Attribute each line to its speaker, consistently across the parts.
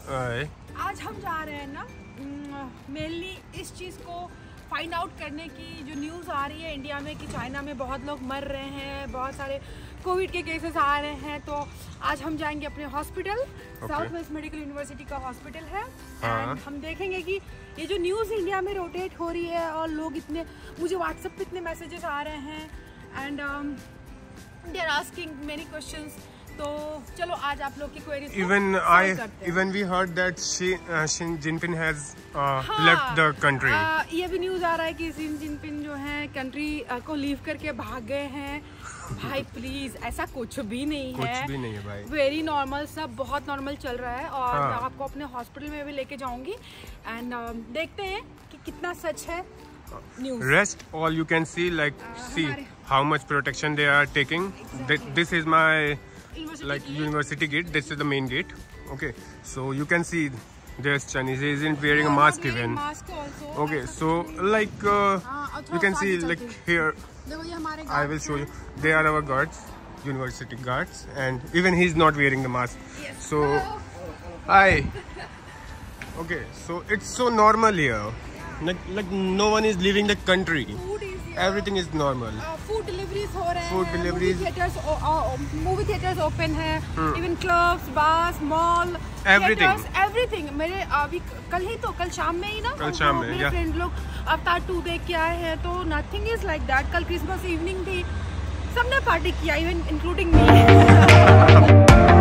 Speaker 1: आज हम जा रहे हैं ना मेनली इस चीज़ को फाइंड आउट करने की, जो न्यूज़ आ रही है इंडिया में कि चाइना में बहुत लोग मर रहे हैं, बहुत सारे कोविड के केसेस आ रहे हैं। तो आज हम जाएंगे अपने hospital, south west medical university का हॉस्पिटल है। एंड हम देखेंगे कि ये जो न्यूज़ इंडिया में रोटेट हो रही है और लोग इतने, मुझे व्हाट्सएप पे इतने मैसेजेस आ रहे हैं and they are asking many questions. तो चलो आज आप लोग की queries
Speaker 2: even we heard that Xi Jinping has left the country.
Speaker 1: ये भी न्यूज़ आ रहा है कि शी जिनपिंग जो है कंट्री को लीव करके भाग गए हैं। भाई प्लीज, ऐसा कुछ भी नहीं है,
Speaker 2: कुछ भी नहीं है भाई।
Speaker 1: वेरी नॉर्मल, सब बहुत नॉर्मल चल रहा है। और मैं आपको अपने हॉस्पिटल में भी लेके जाऊंगी एंड देखते हैं कि कितना सच है news.
Speaker 2: Rest all you can see, like see how much protection they are taking. This is my university gate. This is the main gate. Okay, so you can see there's Chinese. He isn't wearing a mask even.
Speaker 1: Mask also.
Speaker 2: Okay, so like you can see like here. I will show you. They are our guards, university guards, and even he's not wearing the mask.
Speaker 1: Yes.
Speaker 2: So hi. Okay, so it's so normal here. Like no one is leaving the country. Everything is normal.
Speaker 1: Food deliveries हो रहे हैं,
Speaker 2: Food deliveries.
Speaker 1: Movie theatres open है, even clubs, bars, mall, everything. मेरे अभी कल शाम में ही ना,
Speaker 2: कल शाम में
Speaker 1: मेरे फ्रेंड लोग अवतार 2 देख के आए हैं। तो नथिंग इज लाइक दैट। कल क्रिसमस इवनिंग थी, सबने पार्टी किया, even including me.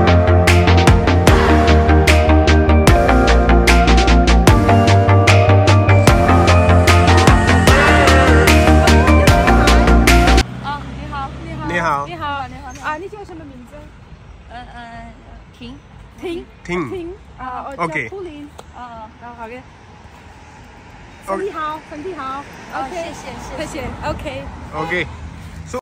Speaker 2: Ting. Okay.
Speaker 1: 身体好，身体好。OK， 谢谢。OK。
Speaker 2: Okay. So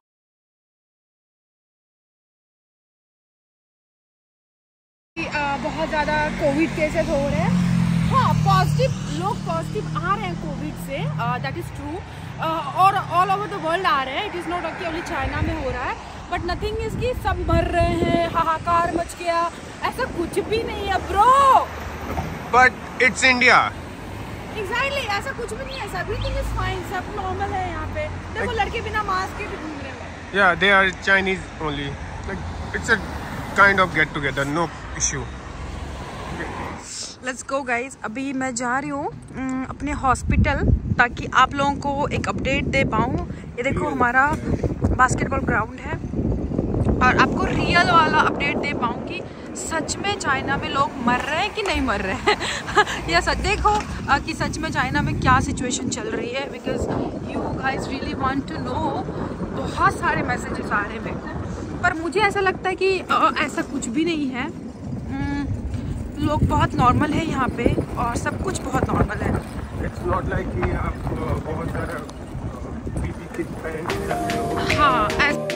Speaker 1: बहुत ज़्यादा कोविड केसेस हो रहे हैं। हाँ, लोग पॉजिटिव आ रहे हैं कोविड से, दैट इज़ ट्रू। और ऑल ओवर द वर्ल्ड आ रहे हैं। It is not only China में हो रहा है, बट नथिंग इज कि सब मर रहे हैं, हाहाकार मच गया, ऐसा कुछ भी नहीं है bro.
Speaker 2: but it's India.
Speaker 1: Exactly, ऐसा कुछ भी नहीं है, एवरीथिंग इज फाइन, सब नॉर्मल है यहाँ पे। देखो लड़के बिना मास्क के भी घूम रहे हैं।
Speaker 2: Yeah, they are Chinese only. Like it's a kind of get together, no issue.
Speaker 1: Let's go guys. अभी मैं जा रही हूँ अपने हॉस्पिटल, ताकि आप लोगों को एक अपडेट दे पाऊँ। ये देखो हमारा बास्केटबॉल ग्राउंड है, और आपको रियल वाला अपडेट दे पाऊँ कि सच में चाइना में लोग मर रहे हैं कि नहीं मर रहे हैं। या सच देखो कि सच में चाइना में क्या सिचुएशन चल रही है, because you guys really want to know. बहुत सारे मैसेजेस आ रहे हैं मेरे को, पर मुझे ऐसा लगता है कि ऐसा कुछ भी नहीं है। लोग बहुत नॉर्मल है यहाँ पे, और सब कुछ बहुत नॉर्मल है।
Speaker 2: It's not like कि आप बहुत सारा पीपी किट पहन के चलते हो।
Speaker 1: हाँ,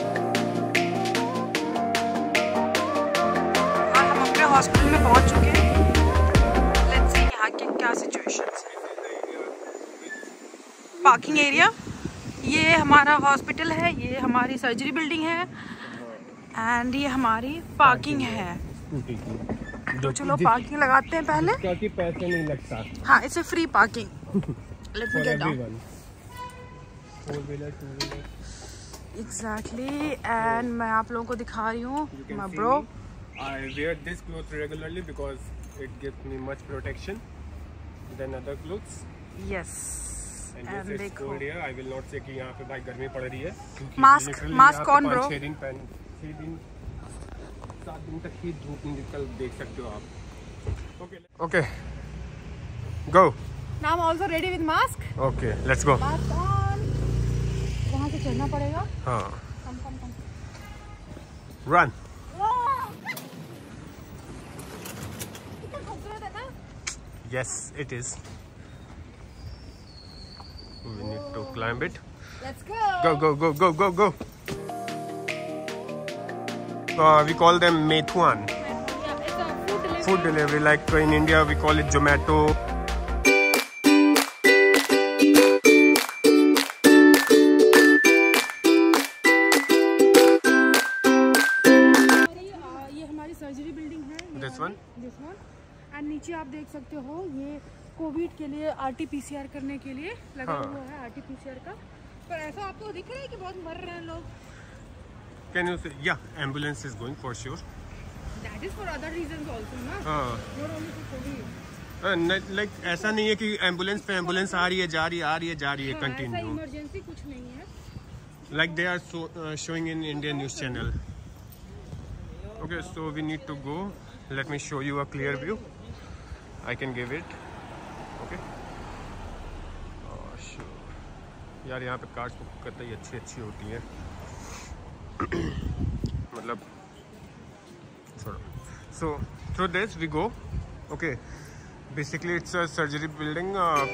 Speaker 1: हम अपने हॉस्पिटल में पहुँच चुके हैं। लेट्स सी यहाँ के क्या सिचुएशंस है। पार्किंग एरिया, ये हमारा हॉस्पिटल है, ये हमारी सर्जरी बिल्डिंग है, एंड ये हमारी पार्किंग है। तो चलो पार्किंग लगाते हैं पहले,
Speaker 2: क्योंकि पैसे नहीं लगता।
Speaker 1: हाँ, it's free parking. Let me get down. Exactly, and मैं आप लोगों को दिखा रही हूँ my bro.
Speaker 2: I wear this clothes regularly because it gives me much protection than other clothes.
Speaker 1: Yes.
Speaker 2: And it's cold here. I will not say कि यहाँ पे भाई गर्मी पड़ रही है।
Speaker 1: मास्क कौन ब्रो?
Speaker 2: 6 दिन 7 दिन तक ही धूप निकल देख सकते हो आप। Okay. Go.
Speaker 1: Now I'm also ready with mask.
Speaker 2: Okay, let's go.
Speaker 1: Mask on. वहाँ से चलना पड़ेगा।
Speaker 2: हाँ।
Speaker 1: Come.
Speaker 2: Run.
Speaker 1: कितना खूबसूरत है ना?
Speaker 2: Yes, it is. We need to climb it.
Speaker 1: Let's go.
Speaker 2: Go. We call them Meituan.
Speaker 1: Yeah, it's a food delivery.
Speaker 2: Food delivery, like in India we call it Zomato.
Speaker 1: ये हमारी surgery building है।
Speaker 2: This one?
Speaker 1: And नीचे आप देख सकते हो ये Covid के लिए RT-PCR करने के लिए लगा हुआ है, RT-PCR का। पर ऐसा आपको दिख रहा है कि बहुत मर रहे हैं लोग?
Speaker 2: Can you say, yeah, ambulance is going for sure.
Speaker 1: That is for other reasons also, ना? Not only for COVID.
Speaker 2: Like ऐसा नहीं है कि एम्बुलेंस पे एम्बुलेंस आ रही है जा रही है कंटिन्यू।
Speaker 1: ऐसा इमरजेंसी कुछ नहीं है।
Speaker 2: Like they are showing in Indian news channel. Okay, so we need to go. Let me show you a clear view. I can give it. Okay. Oh, sure. यार यहाँ पे कार्स कतई अच्छी होती हैं। मतलब छोड़ो। So through this we go. Okay. Basically it's a surgery building.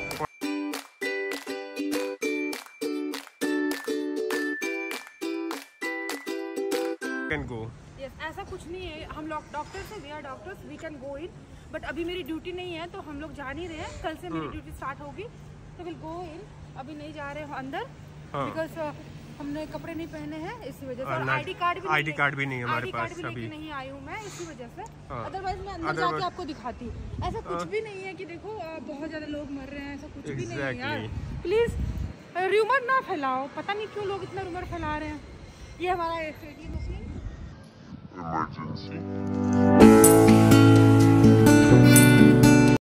Speaker 2: Can go.
Speaker 1: Yes, ऐसा कुछ नहीं है, हम लोग डॉक्टर्स हैं, we are doctors, we can go in, but अभी मेरी ड्यूटी नहीं है तो हम लोग जा नहीं रहे हैं। कल से मेरी ड्यूटी स्टार्ट होगी तो विल गो इन। अभी नहीं जा रहे हो अंदर बिकॉज हमने कपड़े नहीं पहने हैं इसी वजह से, और आईडी कार्ड भी नहीं हमारे पास, अभी नहीं आई हूँ मैं इसी वजह से। अदरवाइज मैं अंदर जाके आपको दिखाती। ऐसा कुछ भी नहीं है कि देखो बहुत ज्यादा लोग मर रहे हैं, ऐसा कुछ भी नहीं है यार। प्लीज रूमर ना फैलाओ, पता नहीं क्यों लोग इतना रूमर फैला रहे हैं। ये हमारा एटीएम मशीन इमरजेंसी